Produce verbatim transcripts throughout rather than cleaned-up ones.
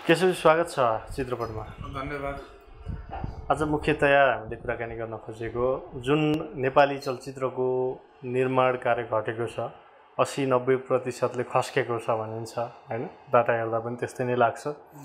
केशव स्वागत छ चित्रपटमा। धन्यवाद। आज मुख्यतया हामीले कुराकानी गर्न खोजेको जुन नेपाली चलचित्रको निर्माण कार्य घटेको छ अस्सी नब्बे प्रतिशतले खस्केको छ भनिन्छ हैन। डाटा हेर्दा पनि त्यस्तै नै लाग्छ।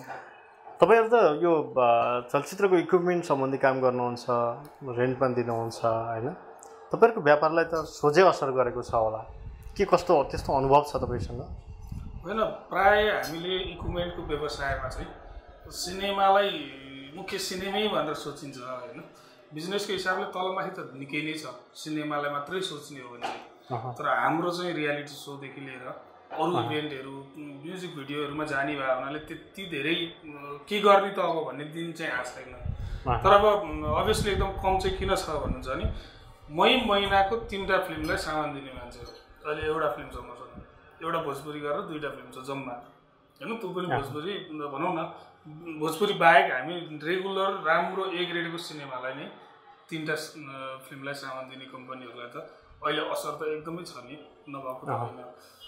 तपाईहरु त यो चलचित्रको इक्विपमेन्ट सम्बन्धी काम गर्नुहुन्छ, रेन्ट पनि दिनुहुन्छ हैन। तपाईहरुको व्यापारलाई त सोझै असर गरेको छ होला। के कस्तो त्यस्तो अनुभव छ तपाईसँग? होइन, प्राय हामीले इक्विपमेन्टको व्यवसायमा चाहिँ सिनेमालाई मुख्य सिनेमै भनेर सोचिन्छ होइन। बिजनेसको हिसाबले तलमाथि त निकै नै छ, सिनेमालाई मात्रै सोच्ने हो भने चाहिँ। तर हाम्रो चाहिँ रियालिटी सोदेखि लिएर अरू इभेन्टहरू, म्युजिक भिडियोहरूमा जाने भए हुनाले त्यति धेरै के गर्ने त अब भन्ने दिन चाहिँ आएको छैन। तर अब अभियसली एकदम कम चाहिँ किन छ भन्नुहुन्छ भने मै महिनाको तिनवटा फिल्मलाई सामान दिने मान्छे हो। अहिले एउटा फिल्मसम्म छ, एउटा भोजपुरी गरेर दुईवटा फिल्म छ जम्मा होइन। त्यो पनि भोजपुरी भनौँ न, भोजपुरी बाहेक हामी रेगुलर राम्रो ए ग्रेडको सिनेमालाई नै तिनवटा फिल्मलाई सामान दिने कम्पनीहरूलाई त अहिले असर त एकदमै छ नि, नभएको त होइन।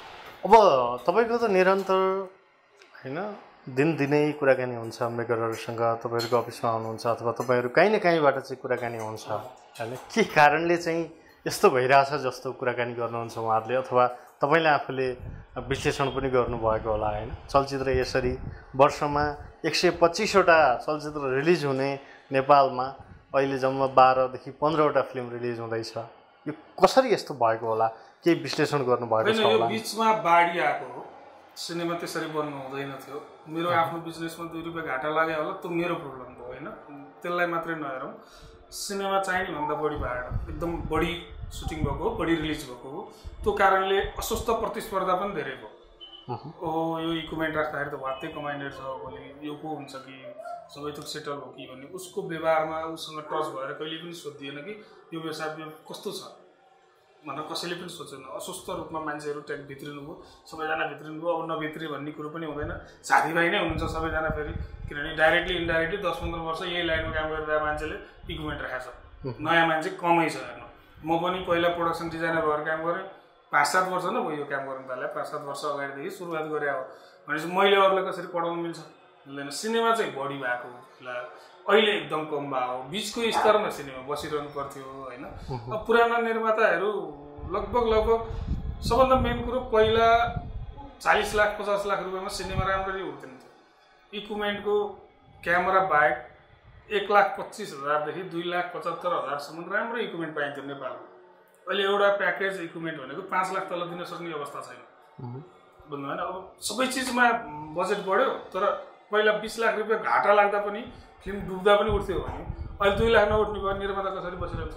अब तपाईँको त निरन्तर होइन दिनदिनै कुराकानी हुन्छ मेकरहरूसँग, तपाईँहरूको अफिसमा आउनुहुन्छ अथवा तपाईँहरू कहीँ न कहीँबाट चाहिँ कुराकानी हुन्छ होइन। के कारणले चाहिँ यस्तो भइरहेछ जस्तो कुराकानी गर्नुहुन्छ उहाँहरूले, अथवा तपाईँले आफूले विश्लेषण पनि गर्नुभएको होला होइन। चलचित्र यसरी वर्षमा एक सय पच्चिसवटा चलचित्र रिलिज हुने नेपालमा अहिले जम्मा बाह्रदेखि पन्ध्रवटा फिल्म रिलिज हुँदैछ। यो कसरी यस्तो भएको होला, केही विश्लेषण गर्नुभएको छ होला? यो बिचमा बाढी आएको हो, सिनेमा त्यसरी बन्नु हुँदैन थियो। मेरो आफ्नो बिजनेसमा दुई रुपियाँ घाटा लाग्यो होला, त्यो मेरो प्रब्लम भयो होइन। त्यसलाई मात्रै नहेरौँ, सिनेमा चाहिने भन्दा बढी भाडा, एकदम बढी सुटिङ भएको हो, बढी रिलिज भएको हो। त्यो कारणले अस्वस्थ प्रतिस्पर्धा पनि धेरै भयो। ओहो यो इक्विपमेन्ट राख्दाखेरि त वात्तै कमाइने छ, भने यो को हुन्छ कि सबै थोक सेटल हो कि भन्ने उसको व्यवहारमा उसँग टच भएर कहिले पनि सोधिएन कि यो व्यवसाय कस्तो छ भनेर कसैले पनि सोचेन। अस्वस्थ रूपमा मान्छेहरू ट्याक भित्रिनु भयो, सबैजना भित्रिनु भयो। अब नभित्री भन्ने कुरो पनि हुँदैन, साथीभाइ नै हुनुहुन्छ सबैजना फेरि, किनभने डाइरेक्टली इन्डाइरेक्टली दस पन्ध्र वर्ष यही लाइनमा काम गरिरहेको मान्छेले इक्विपमेन्ट राखेको छ। नयाँ मान्छे कमै छ हेर्नु। म पनि पहिला प्रोडक्सन डिजाइनर भएर काम गरेँ, पाँच सात वर्ष न भयो यो काम गर्नु थालेँ। पाँच सात वर्ष अगाडिदेखि सुरुवात गरेँ हो भनेपछि मैले अरूलाई कसरी पढाउनु मिल्छ मिल्दैन। सिनेमा चाहिँ बढी भएको होला, अहिले एकदम कम भयो। बिचको स्तरमा सिनेमा बसिरहनु पर्थ्यो होइन। अब पुराना निर्माताहरू लगभग लगभग सबभन्दा मेन कुरो पहिला चालिस लाख पचास लाख रुपियाँमा सिनेमा राम्ररी हुँदैन थियो। इक्विपमेन्टको क्यामेरा बाहेक एक लाख पच्चिस हजारदेखि दुई लाख पचहत्तर हजारसम्म राम्रो इक्विपमेन्ट पाइन्थ्यो नेपालमा। अहिले एउटा प्याकेज इक्विपमेन्ट भनेको पाँच लाख तल दिन सक्ने अवस्था छैन बुझ्नु होइन। अब सबै चिजमा बजेट बढ्यो, तर पहिला बिस लाख रुपियाँ घाटा लाग्दा पनि फिल्म डुब्दा पनि उठ्थ्यो भने अहिले दुई लाख नउठ्ने भयो, निर्माता कसरी बसिरहेको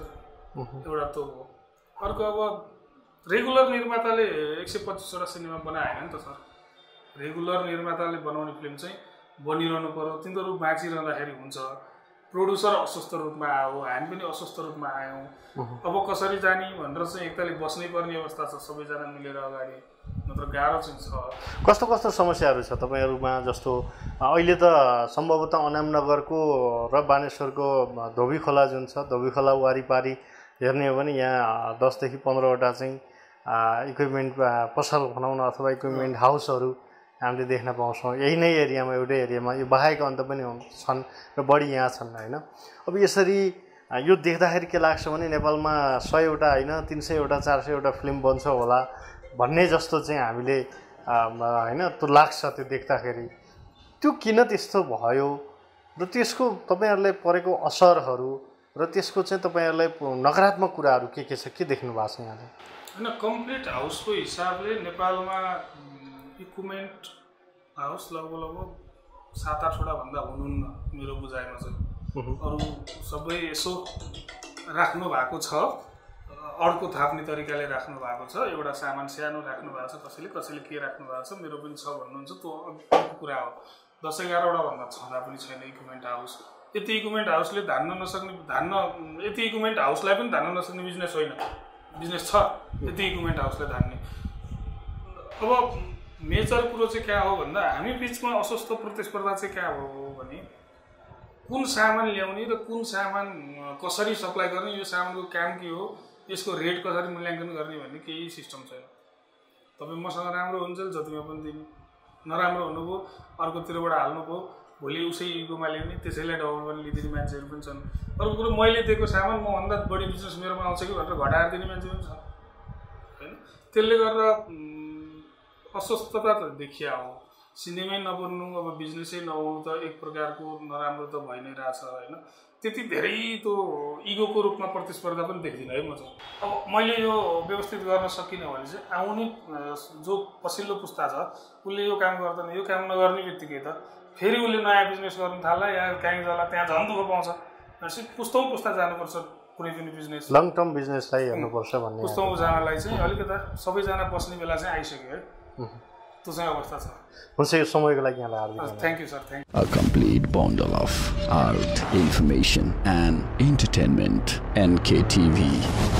छ एउटा त हो। अर्को अब रेगुलर निर्माताले एक सय पच्चिसवटा सिनेमा बनाएन नि त सर। रेगुलर निर्माताले बनाउने फिल्म चाहिँ बनिरहनु पर्यो, तिनीहरू बाँचिरहँदाखेरि हुन्छ। प्रोड्युसर अस्वस्थ रूपमा आयो, हामी पनि अस्वस्थ रूपमा आयौँ। अब कसरी जाने भनेर चाहिँ एकताले बस्नै पर्ने अवस्था छ सबैजना मिलेर अगाडि, नत्र गाह्रो चाहिँ छ। कस्तो कस्तो समस्याहरू छ तपाईँहरूमा? जस्तो अहिले त सम्भवतः अनामनगरको र बानेश्वरको धोबी खोला जुन छ, धोबी खोला वारिपारि हेर्ने हो भने यहाँ दसदेखि पन्ध्रवटा चाहिँ इक्विपमेन्ट पसल भनौँ न अथवा इक्विपमेन्ट हाउसहरू हामीले देख्न पाउँछौँ यही नै एरियामा, एउटै एरियामा। यो बाहेक अन्त पनि छन् र बढी यहाँ छन् होइन। अब यसरी यो देख्दाखेरि के लाग्छ भने नेपालमा सयवटा होइन तिन सयवटा चार सयवटा फिल्म बन्छ होला भन्ने जस्तो चाहिँ हामीले होइन त्यो लाग्छ त्यो देख्दाखेरि। त्यो किन त्यस्तो भयो र त्यसको तपाईँहरूलाई परेको असरहरू र त्यसको चाहिँ तपाईँहरूलाई नकारात्मक कुराहरू के के छ, के देख्नु भएको छ यहाँले? होइन, कम्प्लिट हाउसको हिसाबले नेपालमा इक्विपमेन्ट हाउस लगभग लगभग सात आठवटा भन्दा हुनुहुन्न मेरो बुझाइमा चाहिँ। अरू सबै यसो राख्नु भएको छ, अर्को थाप्ने तरिकाले राख्नु भएको छ। एउटा सामान सानो राख्नु भएको छ, कसैले कसैले के राख्नु भएको छ, मेरो पनि छ भन्नुहुन्छ, त्यो अर्को कुरा हो। दस एघारवटा भन्दा छँदा पनि छैन इक्विपमेन्ट हाउस। यति इक्विपमेन्ट हाउसले धान्न नसक्ने धान्न यति इक्विपमेन्ट हाउसलाई पनि धान्न नसक्ने बिजनेस होइन, बिजनेस छ यति इक्विपमेन्ट हाउसलाई धान्ने। अब मेजर कुरो चाहिँ क्या हो भन्दा हामी बिचमा अस्वस्थ प्रतिस्पर्धा चाहिँ क्या हो भने कुन सामान ल्याउने र कुन सामान कसरी सप्लाई गर्ने, यो सामानको काम के हो, यसको रेट कसरी मूल्याङ्कन गर्ने भन्ने केही सिस्टम छैन। तपाईँ मसँग राम्रो हुन्छ जतिमा पनि दिने नराम्रो हुनुभयो अर्कोतिरबाट हाल्नुभयो भोलि उसै इगोमा ल्याउने त्यसैलाई डबल पनि लिदिने मान्छेहरू पनि छन् अर्को कुरो मैले दिएको सामान मभन्दा बढी बिजनेस मेरोमा आउँछ कि भनेर घटाएर दिने मान्छे पनि छ होइन त्यसले गर्दा अस्वस्थता त देखिया हो सिनेमै नबन्नु अब बिजनेसै नहुनु त एक प्रकारको नराम्रो त भइ नै रहेछ होइन त्यति धेरै त्यो इगोको रूपमा प्रतिस्पर्धा पनि देख्दिनँ है म चाहिँ अब मैले यो व्यवस्थित गर्न सकिनँ भने चाहिँ आउने जो पछिल्लो पुस्ता छ उसले यो काम गर्दैन यो काम नगर्ने बित्तिकै त फेरि उसले नयाँ बिजनेस गर्नु थाल्ला या काहीँ जाला त्यहाँ झन् दुःख पाउँछ भनेपछि पुस्तौँ पुस्ता जानुपर्छ कुनै पनि बिजनेस लङ टर्म बिजनेसलाई हेर्नुपर्छ भन्ने पुस्तौँ जानलाई चाहिँ अलिकता सबैजना बस्ने बेला चाहिँ आइसक्यो है त्यो चाहिँ अवस्था छ हुन्छ यो समयको लागि यहाँलाई हार्दिक thank you sir thank A complete bundle of art, information and entertainment. N K T V.